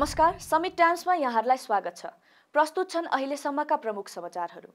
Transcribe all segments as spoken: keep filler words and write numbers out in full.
नमस्कार, समिट टाइम्समा यहाँहरूलाई स्वागत छ। प्रस्तुत छन् अहिलेसम्मका प्रमुख समाचारहरू।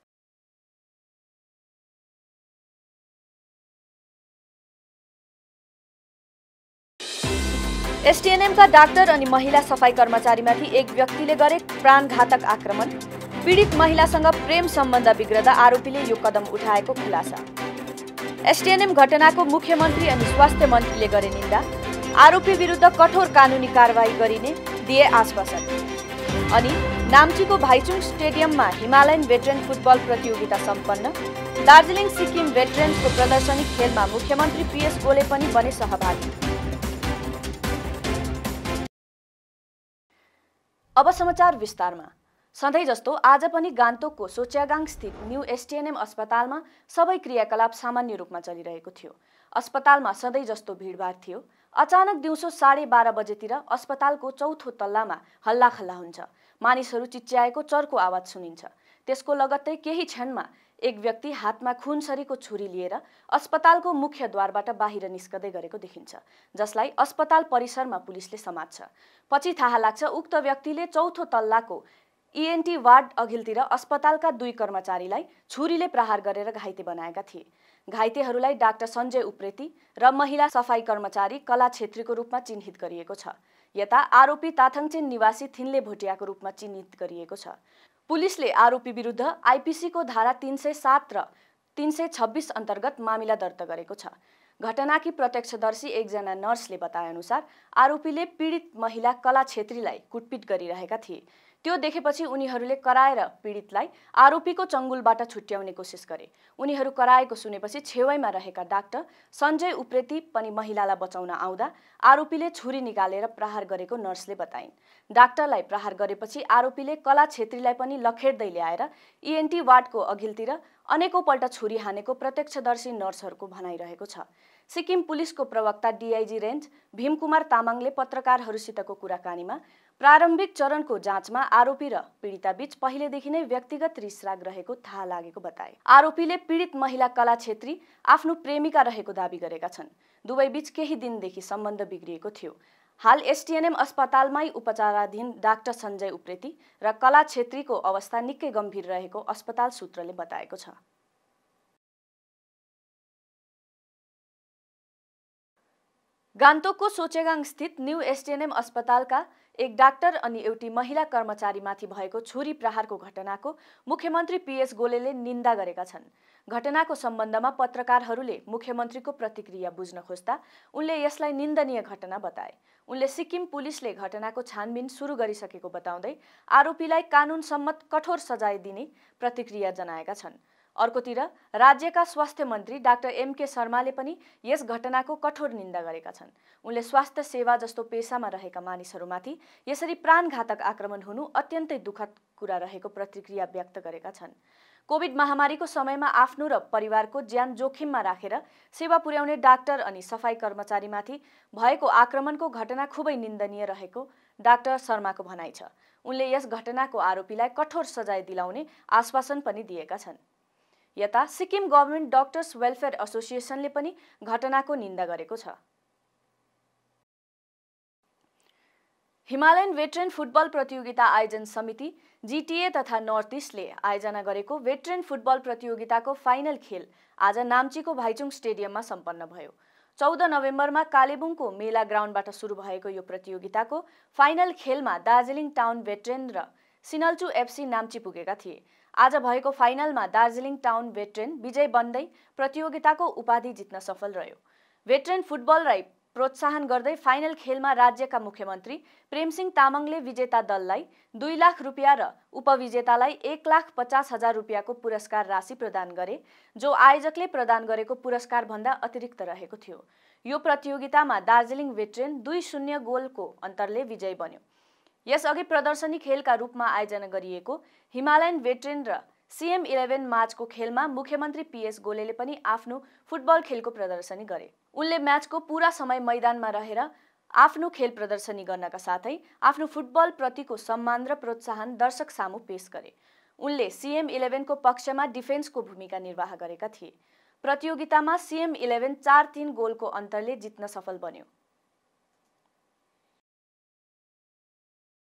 एसटीएनएमका डाक्टर अनि महिला सफाई कर्मचारीमाथि एक व्यक्तिले गरे प्राणघातक आक्रमण। पीडित महिलासँग प्रेम सम्बन्ध बिग्रदा आरोपीले यो कदम उठाएको खुलासा। एसटीएनएम घटनाको मुख्यमन्त्री अनि स्वास्थ्य मन्त्रीले गरे निन्दा। आरोपी विरुद्ध कठोर कानुनी कारबाही गरिने दिए आश्वासन। अनि नाम्चीको भाइचुङ स्टेडियममा हिमालयन भेटरेन फुटबल प्रतियोगिता सम्पन्न। दार्जिलिङ सिक्किम भेटरेन्सको प्रदर्शनी खेलमा मुख्यमन्त्री पीएस गोले पनि बने सहभागी। अब समाचार विस्तारमा। सधैँ जस्तो आज पनि गान्तोकको सोच्यागाङ स्थित न्यू एसटीएनएम अस्पतालमा सबै क्रियाकलाप सामान्य रूपमा चलिरहेको थियो। अस्पतालमा सधैँ जस्तो भिडभाड थियो। अचानक दिउँसो साढे बाह्र बजेतिर अस्पतालको चौथो तल्लामा हल्लाखल्ला हुन्छ। मानिसहरू चिच्याएको चर्को आवाज सुनिन्छ। त्यसको लगत्तै केही क्षणमा एक व्यक्ति हातमा खुनसरीको छुरी लिएर अस्पतालको मुख्य द्वारबाट बाहिर निस्कदै गरेको देखिन्छ, जसलाई अस्पताल परिसरमा पुलिसले समात्छ। पछि थाहा लाग्छ उक्त व्यक्तिले चौथो तल्लाको ईएनटी वार्ड अघिल्तिर अस्पतालका दुई कर्मचारीलाई छुरीले प्रहार गरेर घाइते बनाएका थिए। घाइतेहरूलाई डाक्टर सञ्जय उप्रेती र महिला सफाई कर्मचारी कला छेत्रीको रूपमा चिन्हित गरिएको छ। यता आरोपी ताथङचेन निवासी थिन्ले भोटियाको रूपमा चिन्हित गरिएको छ। पुलिसले आरोपी विरुद्ध आइपीसीको धारा तीन सय सात र तीन सय छब्बीस अन्तर्गत मामिला दर्ता गरेको छ। घटनाकी प्रत्यक्षदर्शी एकजना नर्सले बताएअनुसार आरोपीले पीडित महिला कला छेत्रीलाई कुटपिट गरिरहेका थिए। त्यो देखेपछि उनीहरूले कराएर पीडितलाई आरोपीको चङ्गुलबाट छुट्याउने कोसिस गरे। उनीहरू कराएको सुनेपछि छेउैमा रहेका डाक्टर सञ्जय उप्रेती पनि महिलालाई बचाउन आउँदा आरोपीले छुरी निकालेर प्रहार गरेको नर्सले बताइन्। डाक्टरलाई प्रहार गरेपछि आरोपीले कला छेत्रीलाई पनि लखेड्दै ल्याएर ईएनटी वार्डको अघिल्तिर अनेकौंपल्ट छुरी हानेको प्रत्यक्षदर्शी नर्सहरूको भनाइरहेको छ। सिक्किम पुलिसको प्रवक्ता डीआईजी रेन्ज भीमकुमार तामाङले पत्रकारहरूसितको कुराकानीमा प्रारम्भिक चरणको जाँचमा आरोपी र पीडिताबीच पहिलेदेखि नै व्यक्तिगत रिसराग रहेको थाहा लागेको बताए। आरोपीले पीडित महिला कला छेत्री आफ्नो प्रेमिका रहेको दाबी गरेका छन्। दुवैबीच केही दिनदेखि सम्बन्ध बिग्रिएको थियो। हाल एसटीएनएम अस्पतालमै उपचाराधीन डाक्टर सञ्जय उप्रेती र कला छेत्रीको अवस्था निकै गम्भीर रहेको अस्पताल सूत्रले बताएको छ। गान्तोकको सोचेगाङ स्थित न्यू एसटीएनएम अस्पतालका एक डाक्टर अनि एउटी महिला कर्मचारीमाथि भएको छुरी प्रहारको घटनाको मुख्यमन्त्री पीएस गोलेले निन्दा गरेका छन्। घटनाको सम्बन्धमा पत्रकारहरूले मुख्यमन्त्रीको प्रतिक्रिया बुझ्न खोज्दा उनले यसलाई निन्दनीय घटना बताए। उनले सिक्किम पुलिसले घटनाको छानबिन सुरु गरिसकेको बताउँदै आरोपीलाई कानुन सम्मत कठोर सजाय दिने प्रतिक्रिया जनाएका छन्। अर्कोतिर राज्यका स्वास्थ्य मन्त्री डाक्टर एमके शर्माले पनि यस घटनाको कठोर निन्दा गरेका छन्। उनले स्वास्थ्य सेवा जस्तो पेसामा रहेका मानिसहरूमाथि यसरी प्राणघातक आक्रमण हुनु अत्यन्तै दुःखद कुरा रहेको प्रतिक्रिया व्यक्त गरेका छन्। कोभिड महामारीको समयमा आफ्नो र परिवारको ज्यान जोखिममा राखेर सेवा पुर्याउने डाक्टर अनि सफाई कर्मचारीमाथि भएको आक्रमणको घटना खुबै निन्दनीय रहेको डाक्टर शर्माको भनाइ छ। उनले यस घटनाको आरोपीलाई कठोर सजाय दिलाउने आश्वासन पनि दिएका छन्। यता सिक्किम गभर्नमेन्ट डक्टर्स वेलफेयर एसोसिएसनले पनि घटनाको निन्दा गरेको छ। हिमालयन भेटरेन फुटबल प्रतियोगिता आयोजन समिति जीटीए तथा नर्थ इस्टले आयोजना गरेको भेटरेन फुटबल प्रतियोगिताको फाइनल खेल आज नाम्चीको भाइचुङ स्टेडियममा सम्पन्न भयो। चौध नोभेम्बरमा कालेबुङको मेला ग्राउन्डबाट सुरु भएको यो प्रतियोगिताको फाइनल खेलमा दार्जिलिङ टाउन भेटरेन र सिनल्चु एफसी नाम्ची पुगेका थिए। आज भएको फाइनलमा दार्जिलिङ टाउन भेटरेन विजय बन्दै प्रतियोगिताको उपाधि जित्न सफल रह्यो। भेटरेन फुटबललाई प्रोत्साहन गर्दै फाइनल खेलमा राज्यका मुख्यमन्त्री प्रेमसिंह तामाङले विजेता दललाई दुई लाख रुपियाँ र उपविजेतालाई एक लाख पचास हजार रुपियाँको पुरस्कार राशि प्रदान गरे, जो आयोजकले प्रदान गरेको पुरस्कार भन्दा अतिरिक्त रहेको थियो। यो प्रतियोगितामा दार्जिलिङ भेटरेन दुई शून्य गोलको अन्तरले विजयी बन्यो। यसअघि प्रदर्शनी खेलका रूपमा आयोजना गरिएको हिमालयन भेटरेन र सीएम इलेभेन म्याचको खेलमा मुख्यमन्त्री पीएस गोलेले पनि आफ्नो फुटबल खेलको प्रदर्शनी गरे। उनले म्याचको पूरा समय मैदानमा रहेर आफ्नो खेल प्रदर्शनी गर्नका साथै आफ्नो फुटबल प्रतिको सम्मान र प्रोत्साहन दर्शक सामु पेश गरे। उनले सीएम इलेभेनको पक्षमा डिफेन्सको भूमिका निर्वाह गरेका थिए। प्रतियोगितामा सीएम इलेभेन चार तीन गोलको अन्तरले जित्न सफल बन्यो।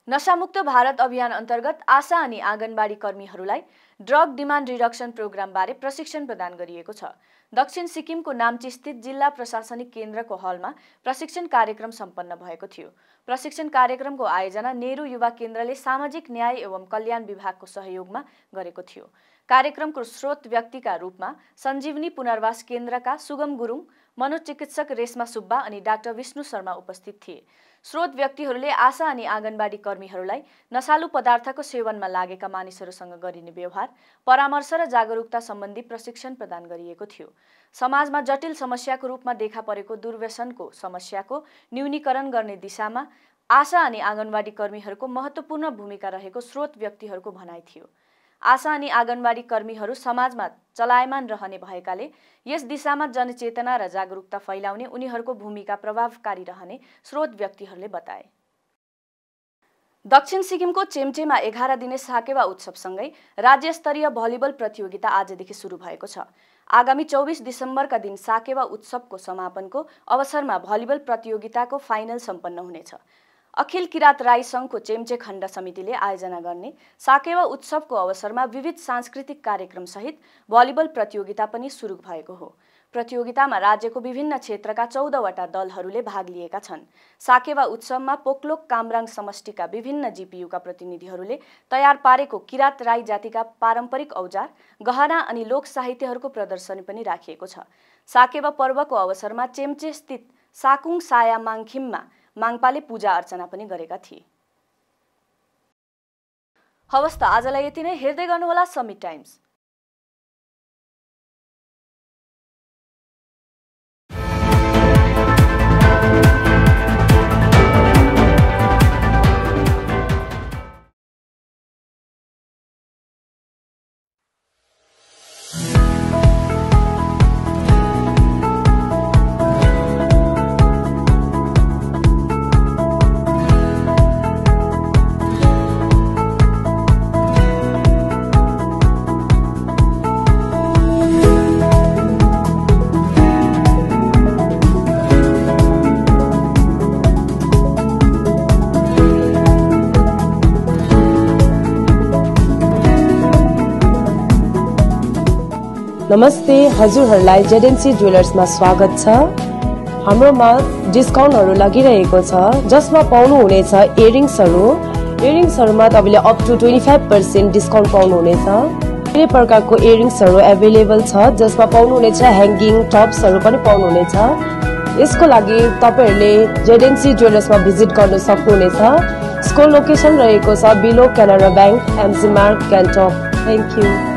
नशामुक्त भारत अभियान अन्तर्गत आशा अनि आँगनबाडी कर्मीहरूलाई ड्रग डिमान्ड रिडक्सन प्रोग्रामबारे प्रशिक्षण प्रदान गरिएको छ। दक्षिण सिक्किमको नाम्ची स्थित जिल्ला प्रशासनिक केन्द्रको हलमा प्रशिक्षण कार्यक्रम सम्पन्न भएको थियो। प्रशिक्षण कार्यक्रमको आयोजना नेहरू युवा केन्द्रले सामाजिक न्याय एवं कल्याण विभागको सहयोगमा गरेको थियो। कार्यक्रमको स्रोत व्यक्तिका रूपमा सञ्जीवनी पुनर्वास केन्द्रका सुगम गुरुङ, मनोचिकित्सक रेशमा सुब्बा अनि डाक्टर विष्णु शर्मा उपस्थित थिए। स्रोत व्यक्तिहरूले आशा अनि आँगनबाडी कर्मीहरूलाई नशालु पदार्थको सेवनमा लागेका मानिसहरूसँग गरिने व्यवहार, परामर्श र जागरुकता सम्बन्धी प्रशिक्षण प्रदान गरिएको थियो। समाजमा जटिल समस्याको रूपमा देखा परेको दुर्व्यसनको समस्याको न्यूनीकरण गर्ने दिशामा आशा अनि आँगनबाडी कर्मीहरूको महत्त्वपूर्ण भूमिका रहेको स्रोत व्यक्तिहरूको भनाइ थियो। आशा अनि आँगनबाडी कर्मीहरू समाजमा चलायमान रहने भएकाले यस दिशामा जनचेतना र जागरुकता फैलाउने उनीहरूको भूमिका प्रभावकारी रहने स्रोत व्यक्तिहरूले बताए। दक्षिण सिक्किमको चेम्चेमा एघार दिने साकेवा उत्सवसँगै राज्य स्तरीय भलिबल प्रतियोगिता आजदेखि सुरु भएको छ। आगामी चौबिस दिसम्बरका दिन साकेवा उत्सवको समापनको अवसरमा भलिबल प्रतियोगिताको फाइनल सम्पन्न हुनेछ। अखिल किरात राई संघको चेम्चे खण्ड समितिले आयोजना गर्ने साकेवा उत्सवको अवसरमा विविध सांस्कृतिक कार्यक्रम सहित भलिबल प्रतियोगिता पनि सुरु भएको हो। प्रतियोगितामा राज्यको विभिन्न क्षेत्रका चौधवटा दलहरूले भाग लिएका छन्। साकेवा उत्सवमा पोकलोक कामराङ समष्टिका विभिन्न जीपीयूका प्रतिनिधिहरूले तयार पारेको किरात राई जातिका पारम्परिक औजार, गहना अनि लोक साहित्यहरूको प्रदर्शनी पनि राखिएको छ। साकेवा पर्वको अवसरमा चेम्चे स्थित साकुङ साया माङखिममा माङपाले पूजा अर्चना पनि गरेका थिए। हवस् त आजलाई यति नै। हेर्दै गर्नुहोला समिट टाइम्स। नमस्ते, हजुरहरूलाई जेडेन्सी ज्वेलर्समा स्वागत छ। हाम्रोमा डिस्काउन्टहरू लागिरहेको छ, जसमा पाउनुहुनेछ इयरिङ्सहरू। इयरिङ्सहरूमा तपाईँले up to twenty five percent discount पाउनुहुनेछ। धेरै प्रकारको इयरिङ्सहरू एभाइलेबल छ, जसमा पाउनुहुनेछ ह्याङ्गिङ टप्सहरू पनि पाउनुहुनेछ। यसको लागि तपाईँहरूले जेडेन्सी ज्वेलर्समा भिजिट गर्न सक्नुहुनेछ। यसको लोकेसन रहेको छ बिलो केनरा ब्याङ्क, एमसी मार्ग, गान्तोक। Thank you.